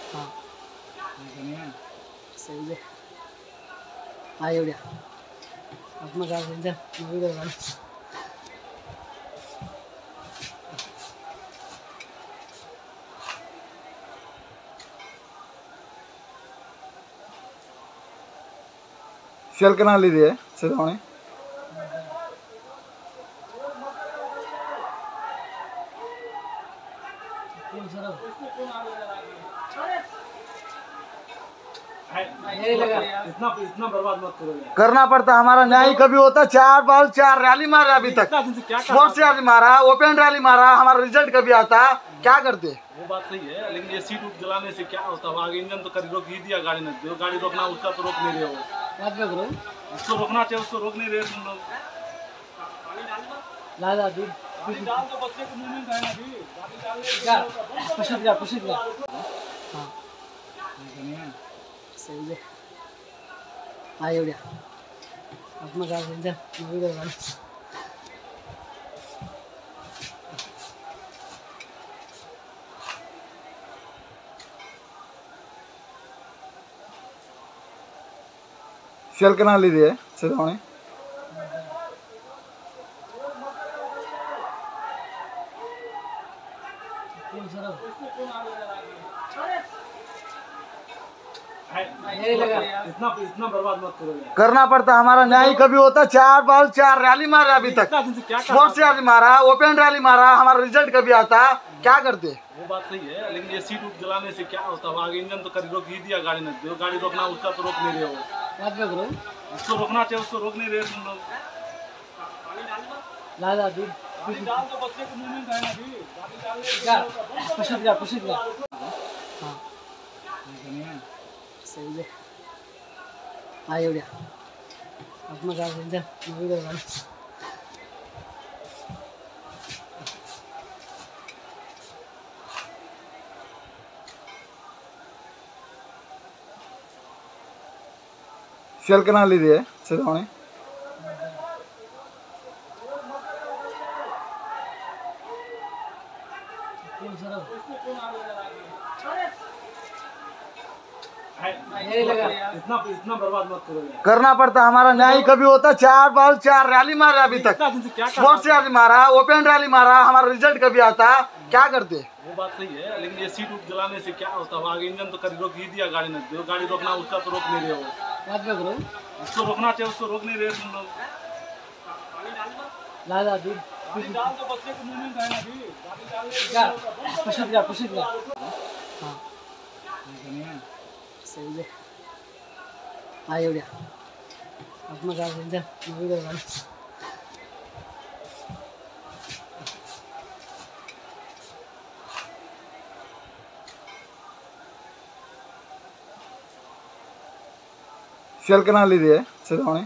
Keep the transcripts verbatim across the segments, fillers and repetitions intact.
हाँ सही है हाँ एवढ्या आपण काय म्हणजे नवी देवाला सेल कना लीजिए सदावणे इतना इतना बर्बाद मत करो यार। करना पड़ता हमारा न्याय कभी होता। चार बॉल चार रैली मारा अभी तक, इतना दिन से क्या कर स्पोर्ट्स रैली मारा, ओपन रैली मारा, हमारा रिजल्ट कभी आता? क्या करते? वो बात सही है, लेकिन ये सीट उठ जलाने से क्या होता है? आगे इंजन तो कभी रोक ही दिया गाड़ी ने, जो गाड़ी रोकना उसका तो रोक नहीं रहे हो। बात कर रहे उसको रोकना चाहिए, उसको रोक नहीं रहे तुम लोग। ला ला दी गाड़ी डाल दो, बच्चे को मूवमेंट है ना अभी, गाड़ी डाल जा पुशित जा पुशित जा हाँ सही है हाँ एवढ्या आपण काय म्हणजे नवी देवाला सेल कना लीजिए सदावणे इतना इतना बर्बाद मत करो यार। करना पड़ता हमारा न्याय कभी होता। चार बॉल चार रैली मारा अभी तक, इतना दिन से क्या कर स्पोर्ट्स रैली मारा, ओपन रैली मारा, हमारा रिजल्ट कभी आता? क्या करते? वो बात सही है, लेकिन ये सीट उठ जलाने से क्या होता है? आगे इंजन तो कभी रोक ही दिया गाड़ी ने, जो गाड़ी रोकना उसका तो रोक नहीं रहे हो। बात कर रहे उसको रोकना चाहिए, उसको रोक नहीं रहे तुम लोग। ला ला दी गाड़ी डाल दो, बच्चे को मूवमेंट है ना अभी, गाड़ी डाल जा पुशित जा पुशित जा हाँ सही है हाँ एवढ्या आपण काय म्हणजे नवी देवाला सेल कना लीजिए सदावणे इतना इतना बर्बाद मत करो यार। करना पड़ता हमारा न्याय कभी होता। चार बॉल चार रैली मारा अभी तक, इतना दिन से क्या कर स्पोर्ट्स रैली मारा, ओपन रैली मारा, हमारा रिजल्ट कभी आता? क्या करते? वो बात सही है, लेकिन ये सीट उठ जलाने से क्या होता है? आगे इंजन तो कभी रोक ही दिया गाड़ी ने, जो गाड़ी रोकना उसका तो रोक नहीं रहे हो। बात कर रहे उसको रोकना चाहिए, उसको रोक नहीं रहे तुम लोग। ला ला दी गाड़ी डाल दो, बच्चे को मूवमेंट है ना अभी, गाड़ी डाल जा पुशित जा पुशित जा हाँ सही है हाँ एवढ्या आपण काय म्हणजे नवी देवाला सेल कना लीजिए सदावणे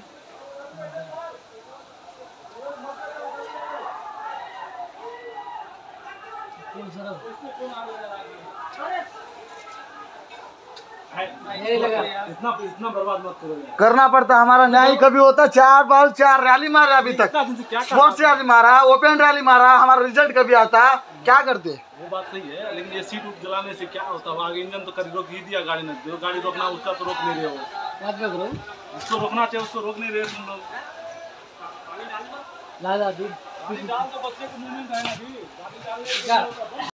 इतना इतना बर्बाद मत करो यार। करना पड़ता हमारा न्याय कभी होता। चार बॉल चार रैली मारा अभी तक, इतना दिन से क्या कर स्पोर्ट्स रैली मारा, ओपन रैली मारा, हमारा रिजल्ट कभी आता? क्या करते? वो बात सही है, लेकिन ये सीट उठ जलाने से क्या होता है? आगे इंजन तो कभी रोक ही दिया गाड़ी ने, जो गाड़ी रोकना उसका तो रोक नहीं रहे हो। बात कर रहे उसको रोकना चाहिए, उसको रोक नहीं रहे तुम लोग। ला ला दी गाड़ी डाल दो, बच्चे को मूवमेंट है ना अभी, गाड़ी डाल जा